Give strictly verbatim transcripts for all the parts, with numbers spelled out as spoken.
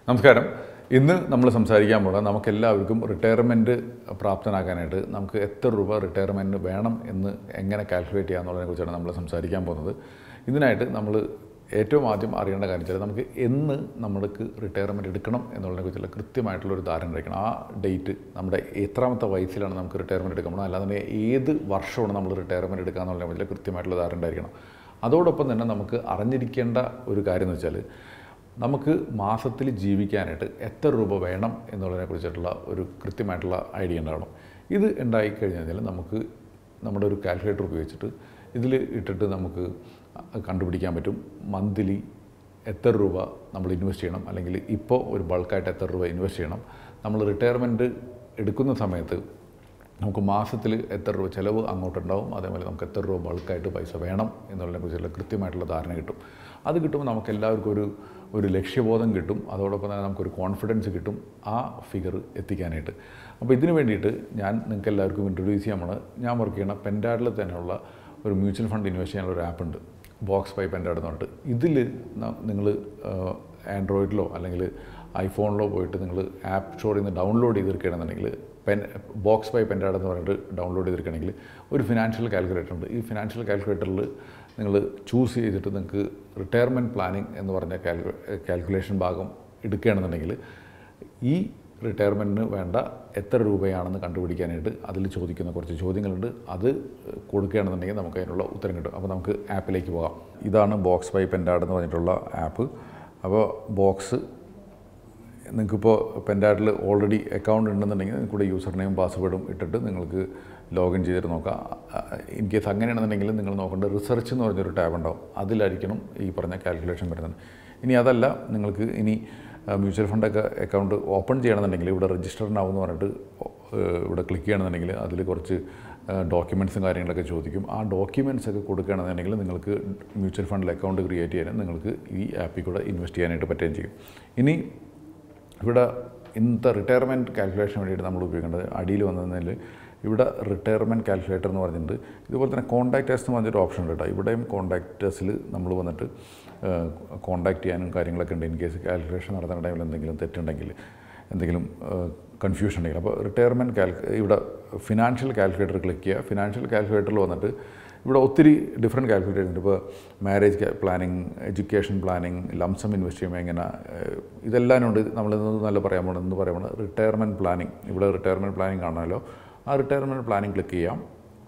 നമസ്കാരം. ഇന്ന് നമ്മൾ സംസാരിക്കാൻ പോകുന്നത് നമുക്കെല്ലാവർക്കും റിട്ടയർമെൻറ്റ് പ്രാപ്തനാക്കാനായിട്ട് നമുക്ക് എത്ര രൂപ റിട്ടയർമെൻറ്റ് വേണം എന്ന് എങ്ങനെ കാൽക്കുലേറ്റ് ചെയ്യാമെന്നുള്ളതിനെക്കുറിച്ചാണ് നമ്മൾ സംസാരിക്കാൻ പോകുന്നത്. ഇതിനായിട്ട് നമ്മൾ ഏറ്റവും ആദ്യം അറിയേണ്ട കാര്യം വെച്ചാൽ നമുക്ക് എന്ന് നമ്മൾക്ക് റിട്ടയർമെൻറ്റ് എടുക്കണം എന്നുള്ളതിനെക്കുറിച്ചുള്ള കൃത്യമായിട്ടുള്ളൊരു ധാരണ ഉണ്ടായിരിക്കണം. ആ ഡേറ്റ് നമ്മുടെ എത്രാമത്തെ വയസ്സിലാണ് നമുക്ക് റിട്ടയർമെൻറ്റ് എടുക്കണം, അല്ലാതെ ഏത് വർഷമാണ് നമ്മൾ റിട്ടയർമെൻറ്റ് എടുക്കുക എന്നുള്ളതിനെക്കുറിച്ചുള്ള കൃത്യമായിട്ടുള്ള ധാരണ ഉണ്ടായിരിക്കണം. അതോടൊപ്പം തന്നെ നമുക്ക് അറിഞ്ഞിരിക്കേണ്ട ഒരു കാര്യം എന്ന് വെച്ചാൽ നമുക്ക് മാസത്തിൽ ജീവിക്കാനായിട്ട് എത്ര രൂപ വേണം എന്നുള്ളതിനെക്കുറിച്ചിട്ടുള്ള ഒരു കൃത്യമായിട്ടുള്ള ഐഡിയ ഉണ്ടാവണം. ഇത് ഉണ്ടായി കഴിഞ്ഞ് കഴിഞ്ഞാൽ നമുക്ക് നമ്മുടെ ഒരു കാൽക്കുലേറ്റർ ഉപയോഗിച്ചിട്ട് ഇതിൽ ഇട്ടിട്ട് നമുക്ക് കണ്ടുപിടിക്കാൻ പറ്റും മന്ത്ലി എത്ര രൂപ നമ്മൾ ഇൻവെസ്റ്റ് ചെയ്യണം, അല്ലെങ്കിൽ ഇപ്പോൾ ഒരു ബൾക്കായിട്ട് എത്ര രൂപ ഇൻവെസ്റ്റ് ചെയ്യണം, നമ്മൾ റിട്ടയർമെൻറ്റ് എടുക്കുന്ന സമയത്ത് നമുക്ക് മാസത്തിൽ എത്ര രൂപ ചിലവ് അങ്ങോട്ടുണ്ടാവും, അതേപോലെ നമുക്ക് എത്ര രൂപ ബൾക്കായിട്ട് പൈസ വേണം എന്നുള്ളതിനെക്കുറിച്ചുള്ള കൃത്യമായിട്ടുള്ള ധാരണ കിട്ടും. അത് കിട്ടുമ്പോൾ നമുക്ക് എല്ലാവർക്കും ഒരു ഒരു ലക്ഷ്യബോധം കിട്ടും. അതോടൊപ്പം തന്നെ നമുക്കൊരു കോൺഫിഡൻസ് കിട്ടും ആ ഫിഗർ എത്തിക്കാനായിട്ട്. അപ്പോൾ ഇതിന് വേണ്ടിയിട്ട് ഞാൻ നിങ്ങൾക്ക് എല്ലാവർക്കും ഇൻട്രൊഡ്യൂസ് ചെയ്യാൻ പോണത് ഞാൻ വർക്ക് ചെയ്യുന്ന പെൻറ്റാഡിൽ തന്നെയുള്ള ഒരു മ്യൂച്വൽ ഫണ്ട് ഇൻവെസ്റ്റ് ചെയ്യാനുള്ള ഒരു ആപ്പ് ഉണ്ട്, ബോക്സ് പൈ പെൻറ്റാഡ് എന്ന് പറഞ്ഞിട്ട്. ഇതിൽ നിങ്ങൾ ആൻഡ്രോയിഡിലോ അല്ലെങ്കിൽ ഐഫോണിലോ പോയിട്ട് നിങ്ങൾ ആപ്പ് സ്റ്റോറിൽ നിന്ന് ഡൗൺലോഡ് ചെയ്തെടുക്കുകയാണെന്നുണ്ടെങ്കിൽ പെൻ ബോക്സ് പൈ പെൻറ്റാഡ് എന്ന് പറഞ്ഞിട്ട് ഡൗൺലോഡ് ചെയ്തെടുക്കുകയാണെങ്കിൽ ഒരു ഫിനാൻഷ്യൽ കാൽക്കുലേറ്റർ ഉണ്ട്. ഈ ഫിനാൻഷ്യൽ കാൽക്കുലേറ്ററിൽ നിങ്ങൾ ചൂസ് ചെയ്തിട്ട് നിങ്ങൾക്ക് റിട്ടയർമെൻറ്റ് പ്ലാനിങ് എന്ന് പറഞ്ഞ കാൽക്കു കാൽക്കുലേഷൻ ഭാഗം എടുക്കുകയാണെന്നുണ്ടെങ്കിൽ ഈ റിട്ടയർമെൻറ്റിന് വേണ്ട എത്ര രൂപയാണെന്ന് കണ്ടുപിടിക്കാനായിട്ട് അതിൽ ചോദിക്കുന്ന കുറച്ച് ചോദ്യങ്ങളുണ്ട്. അത് കൊടുക്കുകയാണെന്നുണ്ടെങ്കിൽ നമുക്ക് അതിനുള്ള ഉത്തരം കിട്ടും. അപ്പോൾ നമുക്ക് ആപ്പിലേക്ക് പോകാം. ഇതാണ് ബോക്സ് പൈ പെൻറ്റാഡ് എന്ന് പറഞ്ഞിട്ടുള്ള ആപ്പ്. അപ്പോൾ ബോക്സ് നിങ്ങൾക്കിപ്പോൾ പെൻറ്റാഡിൽ ഓൾറെഡി അക്കൗണ്ട് ഉണ്ടെന്നുണ്ടെങ്കിൽ നിങ്ങൾക്കൂടെ യൂസർ നെയിം പാസ്വേഡും ഇട്ടിട്ട് നിങ്ങൾക്ക് ലോഗിൻ ചെയ്തിട്ട് നോക്കാം. ഇൻ കേസ് അങ്ങനെയാണെന്നുണ്ടെങ്കിൽ നിങ്ങൾ നോക്കേണ്ടത് റിസർച്ച് എന്ന് പറഞ്ഞൊരു ടാബ് ഉണ്ടാവും, അതിലായിരിക്കണം ഈ പറഞ്ഞ കാൽക്കുലേഷൻ വരുന്നത്. ഇനി അതല്ല, നിങ്ങൾക്ക് ഇനി മ്യൂച്വൽ ഫണ്ടൊക്കെ അക്കൗണ്ട് ഓപ്പൺ ചെയ്യണമെന്നുണ്ടെങ്കിൽ ഇവിടെ രജിസ്റ്ററിനാവും എന്ന് പറഞ്ഞിട്ട് ഇവിടെ ക്ലിക്ക് ചെയ്യണമെന്നുണ്ടെങ്കിൽ അതിൽ കുറച്ച് ഡോക്യുമെൻറ്റ്സും കാര്യങ്ങളൊക്കെ ചോദിക്കും. ആ ഡോക്യുമെൻറ്റ്സ് ഒക്കെ കൊടുക്കുകയാണെന്നുണ്ടെങ്കിൽ നിങ്ങൾക്ക് മ്യൂച്വൽ ഫണ്ടിൽ അക്കൗണ്ട് ക്രിയേറ്റ് ചെയ്യാനും നിങ്ങൾക്ക് ഈ ആപ്പിൽ കൂടെ ഇൻവെസ്റ്റ് ചെയ്യാനായിട്ട് പറ്റുകയും ചെയ്യും. ഇനി ഇവിടെ ഇന്നത്തെ റിട്ടയർമെൻറ്റ് കാൽക്കുലേഷന് വേണ്ടിയിട്ട് നമ്മൾ ഉപയോഗിക്കേണ്ടത് അടിയിൽ വന്നതിൽ ഇവിടെ റിട്ടയർമെൻറ്റ് കാൽക്കുലേറ്റർ എന്ന് പറഞ്ഞിട്ടുണ്ട്. ഇതുപോലെ തന്നെ കോൺടാക്റ്റേഴ്സ് എന്ന് പറഞ്ഞൊരു ഓപ്ഷൻ ഉണ്ട് കേട്ടോ. ഇവിടെയും കോൺടാക്റ്റേഴ്സിൽ നമ്മൾ വന്നിട്ട് കോൺടാക്റ്റ് ചെയ്യാനും കാര്യങ്ങളൊക്കെ ഉണ്ട്. ഇൻ കേസ് കാൽക്കുലേഷൻ നടത്തുന്ന ടൈമിൽ എന്തെങ്കിലും തെറ്റുണ്ടെങ്കിൽ, എന്തെങ്കിലും കൺഫ്യൂഷൻ ഉണ്ടെങ്കിൽ. അപ്പോൾ റിട്ടയർമെൻറ്റ് കാൽക്കു ഇവിടെ ഫിനാൻഷ്യൽ കാൽക്കുലേറ്റർ ക്ലിക്ക് ചെയ്യുക. ഫിനാൻഷ്യൽ കാൽക്കുലേറ്ററിൽ വന്നിട്ട് ഇവിടെ ഒത്തിരി ഡിഫറെൻറ്റ് കാൽക്കുലേറ്റർ ഉണ്ട്. ഇപ്പോൾ marriage planning, education planning, lump sum invest ചെയ്യുമ്പോൾ എങ്ങനെ, ഇതെല്ലാം ഉണ്ട്. നമ്മളിന്ന് നല്ല പറയാൻ പോകുന്നത് എന്ന് പറയുമ്പോൾ റിട്ടയർമെൻറ്റ് പ്ലാനിങ്. ഇവിടെ റിട്ടയർമെൻറ്റ് പ്ലാനിങ് കാണാമല്ലോ. ആ റിട്ടയർമെൻറ്റ് പ്ലാനിങ് ക്ലിക്ക് ചെയ്യാം.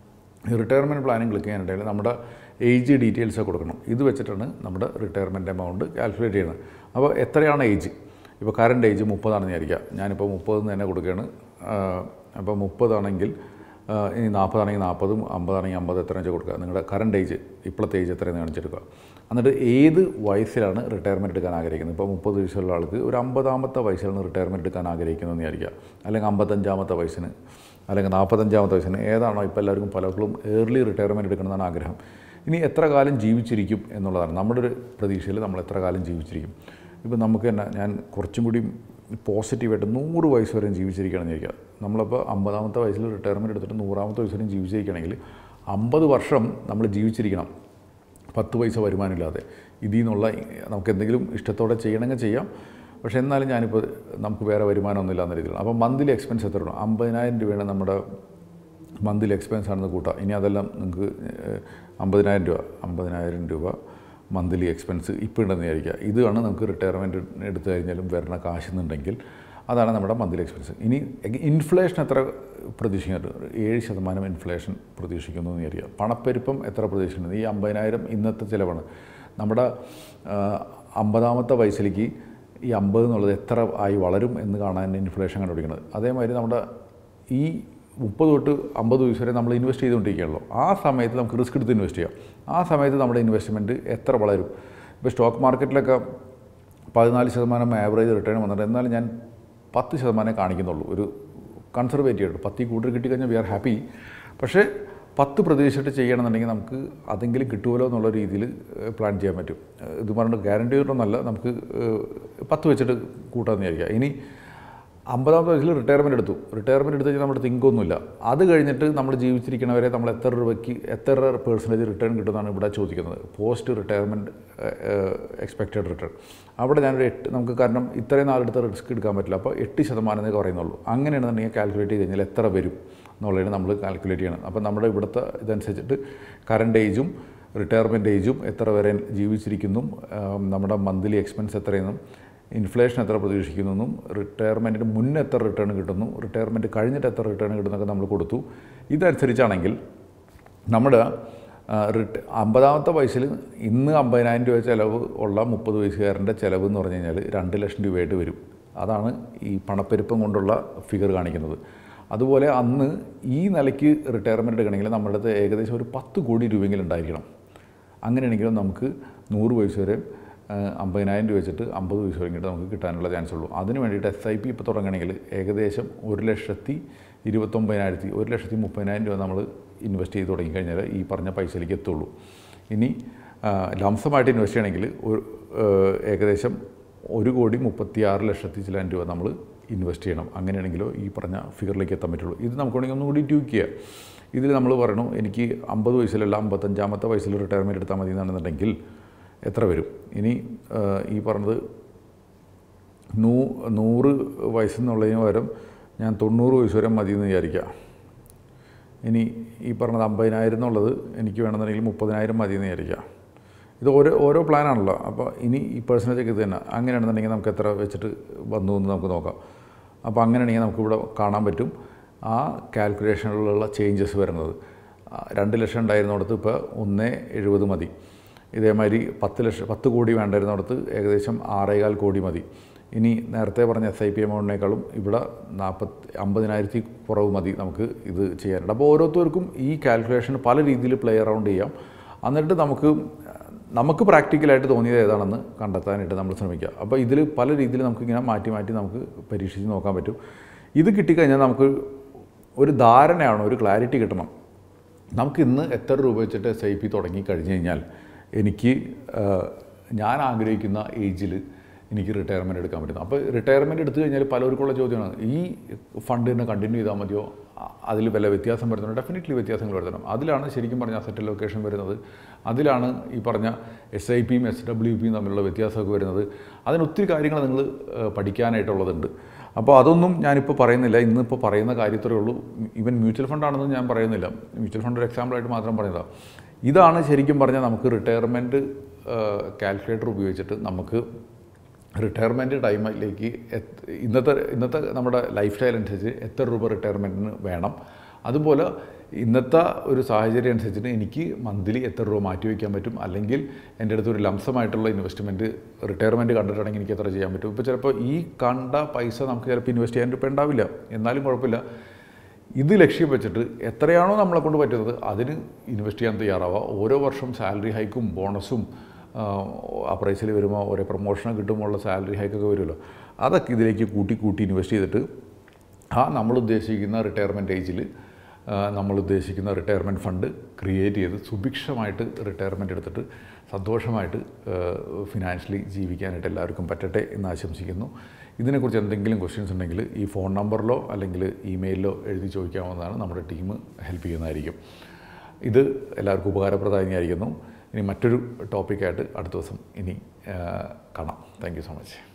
ഈ റിട്ടയർമെൻറ്റ് പ്ലാനിങ് ക്ലിക്ക് ചെയ്യാനുണ്ടെങ്കിൽ നമ്മുടെ ഏജ് ഡീറ്റെയിൽസ് കൊടുക്കണം. ഇത് വെച്ചിട്ടാണ് നമ്മുടെ റിട്ടയർമെൻറ്റ് എമൗണ്ട് കാൽക്കുലേറ്റ് ചെയ്യുന്നത്. അപ്പോൾ എത്രയാണ് ഏജ്? ഇപ്പോൾ കറണ്ട് ഏജ് മുപ്പതാണെന്ന് വിചാരിക്കുക. ഞാനിപ്പോൾ മുപ്പതെന്ന് തന്നെ കൊടുക്കുകയാണ്. അപ്പോൾ മുപ്പതാണെങ്കിൽ ഇനി നാൽപ്പതാണെങ്കിൽ നാൽപ്പതും അമ്പതാണെങ്കിൽ അമ്പത് എത്ര വെച്ചാൽ കൊടുക്കുക. നിങ്ങളുടെ കറണ്ട് ഏജ് ഇപ്പോഴത്തെ ഏജ് എത്രയെന്ന് കാണിച്ചെടുക്കുക. എന്നിട്ട് ഏത് വയസ്സിലാണ് റിട്ടയർമെൻറ്റ് എടുക്കാൻ ആഗ്രഹിക്കുന്നത്? ഇപ്പോൾ മുപ്പത് വയസ്സുള്ള ആൾക്ക് ഒരു അമ്പതാമത്തെ വയസ്സിലാണ് റിട്ടയർമെൻറ്റ് എടുക്കാൻ ആഗ്രഹിക്കുന്നതെന്ന് വിചാരിക്കുക. അല്ലെങ്കിൽ അമ്പത്തഞ്ചാമത്തെ വയസ്സിന്, അല്ലെങ്കിൽ നാൽപ്പത്തഞ്ചാമത്തെ വയസ്സിന്, ഏതാണോ ഇപ്പോൾ എല്ലാവർക്കും പലർക്കും ഏർലി റിട്ടയർമെൻറ്റ് എടുക്കണമെന്നാണ് ആഗ്രഹം. ഇനി എത്ര കാലം ജീവിച്ചിരിക്കും എന്നുള്ളതാണ് നമ്മുടെ ഒരു പ്രതീക്ഷയിൽ. നമ്മൾ എത്ര കാലം ജീവിച്ചിരിക്കും? ഇപ്പോൾ നമുക്ക് തന്നെ ഞാൻ കുറച്ചും കൂടി പോസിറ്റീവായിട്ട് നൂറ് വയസ്സ് വരെയും ജീവിച്ചിരിക്കുകയാണെന്ന് ചോദിക്കുക. നമ്മളപ്പോൾ അമ്പതാമത്തെ വയസ്സിൽ റിട്ടയർമെൻറ്റ് എടുത്തിട്ട് നൂറാമത്തെ വയസ്സ് വരെയും ജീവിച്ചിരിക്കുകയാണെങ്കിൽ അമ്പത് വർഷം നമ്മൾ ജീവിച്ചിരിക്കണം, പത്ത് പൈസ വരുമാനമില്ലാതെ. ഇതിൽ നിന്നുള്ള നമുക്ക് എന്തെങ്കിലും ഇഷ്ടത്തോടെ ചെയ്യണമെങ്കിൽ ചെയ്യാം. പക്ഷേ എന്നാലും ഞാനിപ്പോൾ നമുക്ക് വേറെ വരുമാനമൊന്നുമില്ല എന്ന രീതിയിലാണ്. അപ്പോൾ മന്ത്ലി എക്സ്പെൻസ് എത്ര വേണം? അമ്പതിനായിരം രൂപയാണ് നമ്മുടെ മന്ത്ലി എക്സ്പെൻസ് ആണെന്ന് കൂട്ടാം. ഇനി അതെല്ലാം നിങ്ങൾക്ക് അമ്പതിനായിരം രൂപ അമ്പതിനായിരം രൂപ മന്ത്ലി എക്സ്പെൻസ് ഇപ്പോൾ ഉണ്ടെന്ന് വിചാരിക്കുക. ഇതാണ് നമുക്ക് റിട്ടയർമെൻറ്റ് എടുത്തു കഴിഞ്ഞാലും വരുന്ന കാശെന്നുണ്ടെങ്കിൽ അതാണ് നമ്മുടെ മന്ത്ലി എക്സ്പെൻസ്. ഇനി ഇൻഫ്ലേഷൻ എത്ര പ്രതീക്ഷിക്കുന്നത്? ഏഴ് ശതമാനം ഇൻഫ്ലേഷൻ പ്രതീക്ഷിക്കുന്നു എന്ന് വിചാരിക്കുക. പണപ്പെരുപ്പം എത്ര പ്രതീക്ഷിക്കുന്നത്? ഈ അമ്പതിനായിരം ഇന്നത്തെ ചിലവാണ്. നമ്മുടെ അമ്പതാമത്തെ വയസ്സിലേക്ക് ഈ അമ്പത് എന്നുള്ളത് എത്ര ആയി വളരും എന്ന് കാണാൻ ഇൻഫ്ലേഷൻ കണ്ടുപിടിക്കുന്നത്. അതേമാതിരി നമ്മുടെ ഈ മുപ്പത് തൊട്ട് അമ്പത് വയസ്സ് വരെ നമ്മൾ ഇൻവെസ്റ്റ് ചെയ്തുകൊണ്ടിരിക്കുകയാണല്ലോ. ആ സമയത്ത് നമുക്ക് റിസ്ക് എടുത്ത് ഇൻവെസ്റ്റ് ചെയ്യാം. ആ സമയത്ത് നമ്മുടെ ഇൻവെസ്റ്റ്മെൻറ്റ് എത്ര വളരും? ഇപ്പോൾ സ്റ്റോക്ക് മാർക്കറ്റിലൊക്കെ പതിനാല് ശതമാനം ആവറേജ് റിട്ടേൺ വന്നിട്ട്, എന്നാലും ഞാൻ പത്ത് ശതമാനം കാണിക്കുന്നുള്ളൂ. ഒരു കൺസർവേറ്റീവ് ആയിട്ട് പത്തിൽ കൂടുതൽ കിട്ടിക്കഴിഞ്ഞാൽ വി ആർ ഹാപ്പി. പക്ഷേ പത്ത് പ്രതീക്ഷിച്ചിട്ട് ചെയ്യണമെന്നുണ്ടെങ്കിൽ നമുക്ക് അതെങ്കിലും കിട്ടുമല്ലോ എന്നുള്ള രീതിയിൽ പ്ലാൻ ചെയ്യാൻ പറ്റും. ഇത് പറഞ്ഞിട്ട് ഗ്യാരണ്ടി ഒന്നുമല്ല, നമുക്ക് പത്ത് വെച്ചിട്ട് കൂട്ടാമെന്ന് വിചാരിക്കുക. ഇനി അമ്പതാമത്തെ വയസ്സിൽ റിട്ടയർമെൻറ്റ് എടുത്തു റിട്ടയർമെൻറ്റ് എടുത്ത് കഴിഞ്ഞാൽ നമ്മുടെ തിങ്കൊന്നുമില്ല അത് കഴിഞ്ഞിട്ട് നമ്മൾ ജീവിച്ചിരിക്കണവരെ നമ്മൾ എത്ര രൂപയ്ക്ക് എത്ര പെർസെൻറ്റേജ് റിട്ടേൺ കിട്ടുന്നതാണ് ഇവിടെ ചോദിക്കുന്നത് പോസ്റ്റ് റിട്ടയർമെൻറ്റ് എക്സ്പെക്റ്റഡ് റിട്ടേൺ അവിടെ ഞാനൊരു എട്ട് നമുക്ക് കാരണം ഇത്രയും നാളെടുത്ത് റിസ്ക് എടുക്കാൻ പറ്റില്ല അപ്പോൾ എട്ട് ശതമാനം എന്നൊക്കെ പറയുന്നുള്ളൂ അങ്ങനെയാണെന്നുണ്ടെങ്കിൽ കാൽക്കുലേറ്റ് ചെയ്ത് കഴിഞ്ഞാൽ എത്ര വരും എന്നുള്ളതാണ് നമ്മൾ കാൽക്കുലേറ്റ് ചെയ്യണം അപ്പോൾ നമ്മുടെ ഇവിടുത്തെ ഇതനുസരിച്ചിട്ട് കറണ്ട് ഏജും റിട്ടയർമെൻറ്റ് ഏജും എത്ര വരെ ജീവിച്ചിരിക്കുന്നു നമ്മുടെ മന്ത്ലി എക്സ്പെൻസ് എത്രയെന്നും ഇൻഫ്ലേഷൻ എത്ര പ്രതീക്ഷിക്കുന്നതെന്നും റിട്ടയർമെൻറ്റിന് മുന്നേ എത്ര റിട്ടേൺ കിട്ടുന്നു റിട്ടയർമെൻറ്റ് കഴിഞ്ഞിട്ട് എത്ര റിട്ടേൺ കിട്ടുന്നൊക്കെ നമ്മൾ കൊടുത്തു ഇതനുസരിച്ചാണെങ്കിൽ നമ്മുടെ റിട്ട അമ്പതാമത്തെ വയസ്സിൽ ഇന്ന് അമ്പതിനായിരം രൂപ ചിലവ് ഉള്ള മുപ്പത് വയസ്സുകാരൻ്റെ ചിലവ് എന്ന് പറഞ്ഞു കഴിഞ്ഞാൽ രണ്ട് ലക്ഷം രൂപയായിട്ട് വരും അതാണ് ഈ പണപ്പെരുപ്പം കൊണ്ടുള്ള ഫിഗർ കാണിക്കുന്നത് അതുപോലെ അന്ന് ഈ നിലയ്ക്ക് റിട്ടയർമെൻറ്റ് എടുക്കണമെങ്കിൽ നമ്മുടെ അടുത്ത് ഏകദേശം ഒരു പത്ത് കോടി രൂപയെങ്കിലും ഉണ്ടായിരിക്കണം അങ്ങനെയാണെങ്കിലും നമുക്ക് നൂറ് വയസ്സ് വരെ അമ്പതിനായിരം രൂപ വെച്ചിട്ട് അമ്പത് വയസ്സ് കഴിഞ്ഞിട്ട് നമുക്ക് കിട്ടാനുള്ള ചാൻസ് ഉള്ളൂ അതിന് വേണ്ടിയിട്ട് എസ് ഐ പി ഇപ്പോൾ തുടങ്ങണമെങ്കിൽ ഏകദേശം ഒരു ലക്ഷത്തി ഇരുപത്തൊമ്പതിനായിരത്തി ഒരു ലക്ഷത്തി മുപ്പതിനായിരം രൂപ നമ്മൾ ഇൻവെസ്റ്റ് ചെയ്ത് തുടങ്ങിക്കഴിഞ്ഞാൽ ഈ പറഞ്ഞ പൈസയിലേക്ക് എത്തുള്ളൂ ഇനി ലംസമായിട്ട് ഇൻവെസ്റ്റ് ചെയ്യണമെങ്കിൽ ഒരു ഏകദേശം ഒരു കോടി മുപ്പത്തി ആറ് ലക്ഷത്തി ചില രൂപ നമ്മൾ ഇൻവെസ്റ്റ് ചെയ്യണം അങ്ങനെയാണെങ്കിലോ ഈ പറഞ്ഞ ഫിഗറിലേക്ക് എത്താൻ പറ്റുള്ളൂ ഇത് നമുക്ക് വേണമെങ്കിൽ ഒന്നുകൂടി ട്യൂക്ക് ചെയ്യുക ഇതിൽ നമ്മൾ പറയണു എനിക്ക് അമ്പത് വയസ്സിലല്ല അമ്പത്തഞ്ചാമത്തെ വയസ്സിൽ റിട്ടയർമെൻറ്റ് എടുത്താൽ മതി എന്നാണെന്നുണ്ടെങ്കിൽ എത്ര വരും ഇനി ഈ പറഞ്ഞത് നൂ നൂറ് വയസ്സെന്നുള്ളതിന് പകരം ഞാൻ തൊണ്ണൂറ് വയസ്സ് വരെ മതി എന്ന് വിചാരിക്കുക ഇനി ഈ പറഞ്ഞത് അമ്പതിനായിരം എന്നുള്ളത് എനിക്ക് വേണമെന്നുണ്ടെങ്കിൽ മുപ്പതിനായിരം മതി എന്ന് വിചാരിക്കുക ഇത് ഓരോ ഓരോ പ്ലാനാണല്ലോ അപ്പോൾ ഇനി ഈ പേഴ്സൻറ്റേജൊക്കെ ഇത് തന്നെ അങ്ങനെയാണെന്നുണ്ടെങ്കിൽ നമുക്ക് എത്ര വെച്ചിട്ട് വന്നു എന്ന് നമുക്ക് നോക്കാം അപ്പോൾ അങ്ങനെയാണെങ്കിൽ നമുക്കിവിടെ കാണാൻ പറ്റും ആ കാൽക്കുലേഷനിലുള്ള ചേഞ്ചസ് വരുന്നത് രണ്ട് ലക്ഷം ഉണ്ടായിരുന്നിടത്ത് ഇപ്പോൾ ഒന്ന് എഴുപത് മതി ഇതേമാതിരി പത്ത് ലക്ഷം പത്ത് കോടി വേണ്ടായിരുന്നിടത്ത് ഏകദേശം ആറേകാൽ കോടി മതി ഇനി നേരത്തെ പറഞ്ഞ എസ് ഐ പി എമൗണ്ടിനേക്കാളും ഇവിടെ നാൽപ്പത്തി അമ്പതിനായിരത്തി കുറവ് മതി നമുക്ക് ഇത് ചെയ്യാനുണ്ട് അപ്പോൾ ഓരോരുത്തർക്കും ഈ കാൽക്കുലേഷൻ പല രീതിയിൽ പ്ലേ അറൗണ്ട് ചെയ്യാം എന്നിട്ട് നമുക്ക് നമുക്ക് പ്രാക്ടിക്കലായിട്ട് തോന്നിയത് ഏതാണെന്ന് കണ്ടെത്താനായിട്ട് നമ്മൾ ശ്രമിക്കുക അപ്പോൾ ഇതിൽ പല രീതിയിൽ നമുക്കിങ്ങനെ മാറ്റി മാറ്റി നമുക്ക് പരീക്ഷിച്ച് നോക്കാൻ പറ്റും ഇത് കിട്ടിക്കഴിഞ്ഞാൽ നമുക്ക് ഒരു ധാരണയാണ് ഒരു ക്ലാരിറ്റി കിട്ടണം നമുക്ക് ഇന്ന് എത്ര രൂപ വെച്ചിട്ട് എസ് ഐ പി തുടങ്ങി കഴിഞ്ഞ് കഴിഞ്ഞാൽ എനിക്ക് ഞാൻ ആഗ്രഹിക്കുന്ന ഏജിൽ എനിക്ക് റിട്ടയർമെൻറ്റ് എടുക്കാൻ പറ്റുന്നു അപ്പോൾ റിട്ടയർമെൻറ്റ് എടുത്തു കഴിഞ്ഞാൽ പലർക്കുള്ള ചോദ്യമാണ് ഈ ഫണ്ട് തന്നെ കണ്ടിന്യൂ ചെയ്താൽ മതിയോ അതിൽ വല്ല വ്യത്യാസം വരുന്നുണ്ട് ഡെഫിനറ്റ്ലി വ്യത്യാസങ്ങൾ വരുത്തണം അതിലാണ് ശരിക്കും പറഞ്ഞ അസറ്റ് ലൊക്കേഷൻ വരുന്നത് അതിലാണ് ഈ പറഞ്ഞ എസ് ഐ പിയും എസ് ഡബ്ല്യു പിയും തമ്മിലുള്ള വ്യത്യാസമൊക്കെ വരുന്നത് അതിന് ഒത്തിരി കാര്യങ്ങൾ നിങ്ങൾ പഠിക്കാനായിട്ടുള്ളതുണ്ട് അപ്പോൾ അതൊന്നും ഞാനിപ്പോൾ പറയുന്നില്ല ഇന്നിപ്പോൾ പറയുന്ന കാര്യത്രേ ഉള്ളൂ ഈവൻ മ്യൂച്വൽ ഫണ്ടാണെന്ന് ഞാൻ പറയുന്നില്ല മ്യൂച്വൽ ഫണ്ട് ഒരു എക്സാമ്പിളായിട്ട് മാത്രം പറയുന്നതാണ് ഇതാണ് ശരിക്കും പറഞ്ഞാൽ നമുക്ക് റിട്ടയർമെൻറ്റ് കാൽക്കുലേറ്റർ ഉപയോഗിച്ചിട്ട് നമുക്ക് റിട്ടയർമെൻറ്റ് ടൈമിലേക്ക് ഇന്നത്തെ ഇന്നത്തെ നമ്മുടെ ലൈഫ് സ്റ്റൈൽ അനുസരിച്ച് എത്ര രൂപ റിട്ടയർമെൻറ്റിന് വേണം അതുപോലെ ഇന്നത്തെ ഒരു സാഹചര്യം അനുസരിച്ചിട്ട് എനിക്ക് മന്ത്ലി എത്ര രൂപ മാറ്റി വയ്ക്കാൻ പറ്റും അല്ലെങ്കിൽ എൻ്റെ അടുത്ത് ഒരു ലംസമായിട്ടുള്ള ഇൻവെസ്റ്റ്മെൻറ്റ് റിട്ടയർമെൻറ്റ് കണ്ടിട്ടാണെങ്കിൽ എനിക്ക് എത്ര ചെയ്യാൻ പറ്റും ഇപ്പോൾ ചിലപ്പോൾ ഈ കണ്ട പൈസ നമുക്ക് ചിലപ്പോൾ ഇൻവെസ്റ്റ് ചെയ്യാൻ ഇപ്പോൾ ഉണ്ടാവില്ല എന്നാലും കുഴപ്പമില്ല ഇത് ലക്ഷ്യം വെച്ചിട്ട് എത്രയാണോ നമ്മളെ കൊണ്ട് പറ്റുന്നത് അതിന് ഇൻവെസ്റ്റ് ചെയ്യാൻ തയ്യാറാവുക ഓരോ വർഷം സാലറി ഹൈക്കും ബോണസും അപ്രൈസിൽ വരുമ്പോൾ ഓരോ പ്രൊമോഷൻ കിട്ടുമ്പോഴുള്ള സാലറി ഹൈക്കൊക്കെ വരുമല്ലോ അതൊക്കെ ഇതിലേക്ക് കൂട്ടി കൂട്ടി ഇൻവെസ്റ്റ് ചെയ്തിട്ട് ആ നമ്മൾ ഉദ്ദേശിക്കുന്ന റിട്ടയർമെൻറ്റ് ഏജിൽ നമ്മൾ ഉദ്ദേശിക്കുന്ന റിട്ടയർമെൻറ്റ് ഫണ്ട് ക്രിയേറ്റ് ചെയ്ത് സുഭിക്ഷമായിട്ട് റിട്ടയർമെൻറ്റ് എടുത്തിട്ട് സന്തോഷമായിട്ട് ഫിനാൻഷ്യലി ജീവിക്കാനായിട്ട് എല്ലാവർക്കും പറ്റട്ടെ എന്ന് ആശംസിക്കുന്നു ഇതിനെക്കുറിച്ച് എന്തെങ്കിലും ക്വസ്റ്റ്യൻസ് ഉണ്ടെങ്കിൽ ഈ ഫോൺ നമ്പറിലോ അല്ലെങ്കിൽ ഇമെയിലിലോ എഴുതി ചോദിക്കാവുന്നതാണ് നമ്മുടെ ടീം ഹെൽപ്പ് ചെയ്യുന്നതായിരിക്കും ഇത് എല്ലാവർക്കും ഉപകാരപ്രദമായിരിക്കുന്നു ഇനി മറ്റൊരു ടോപ്പിക്കായിട്ട് അടുത്ത ദിവസം ഇനി കാണാം താങ്ക് യു സോ മച്ച്